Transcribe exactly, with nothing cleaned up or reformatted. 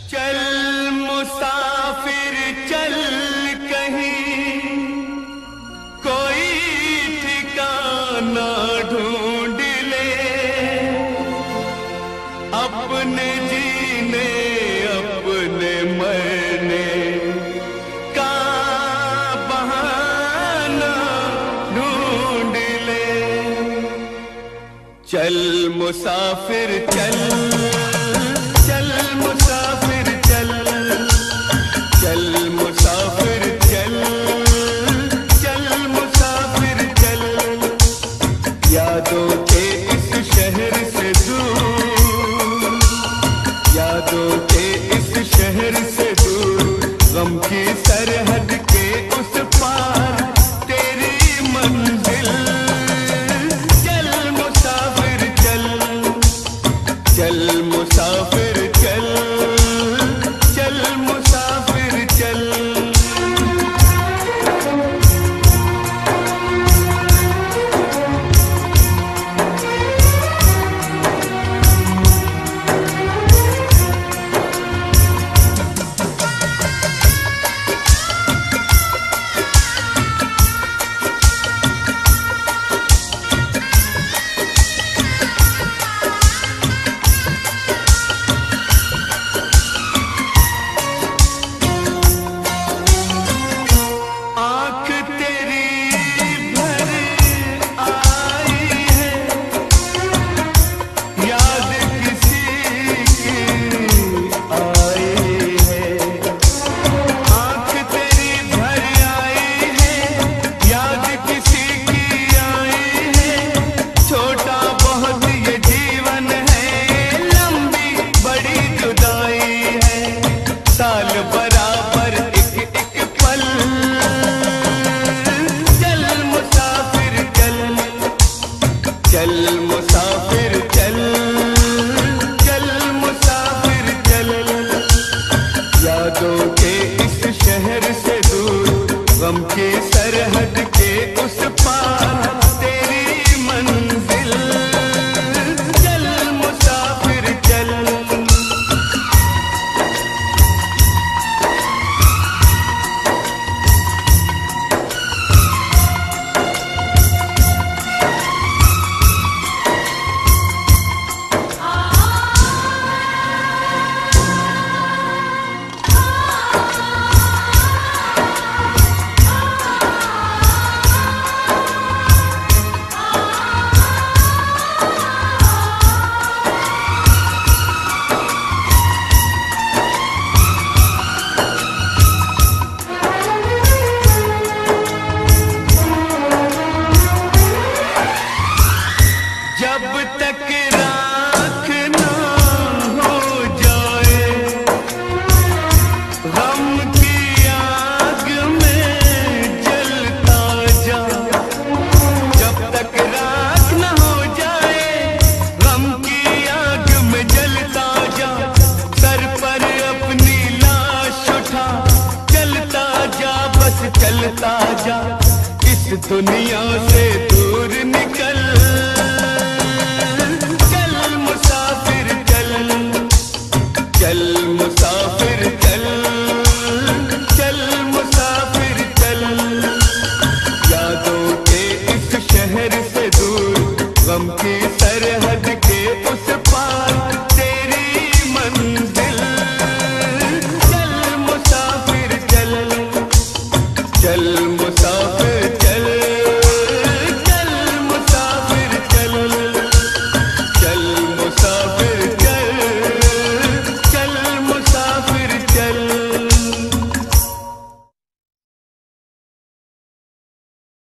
चल मुसाफिर चल कहीं, कोई ठिकाना ढूंढ ले, अपने जीने अपने मरने का बहाना ढूंढ ले। चल मुसाफिर चल, चल मुसाफिर चल, चल मुसाफिर चल, चल मुसाफिर चल। यादों के इस शहर से दूर, यादों के इस शहर से दूर, गम की सरहद के उस पार तेरी मंजिल। चल मुसाफिर चल, चल मुसाफिर चल, चल मुसाफिर चल। चल मुसाफिर चल, चल मुसाफिर चल। यादों के इस शहर से दूर, गम की सरहद के उस पार तेरी मंजिल। चल मुसाफिर चल। जब तक राख ना हो जाए गम की आग में जलता जा, जब तक राख ना हो जाए गम की आग में जलता जा। सर पर अपनी लाश उठा चलता जा, बस चलता जा। इस दुनिया से दूर निकल, चल मुसाफिर चल, चल मुसाफिर चल। यादों के इस शहर से दूर, गम की सरहद के उस पार तेरी मंजिल। चल मुसाफिर चल, चल मुसाफिर चल।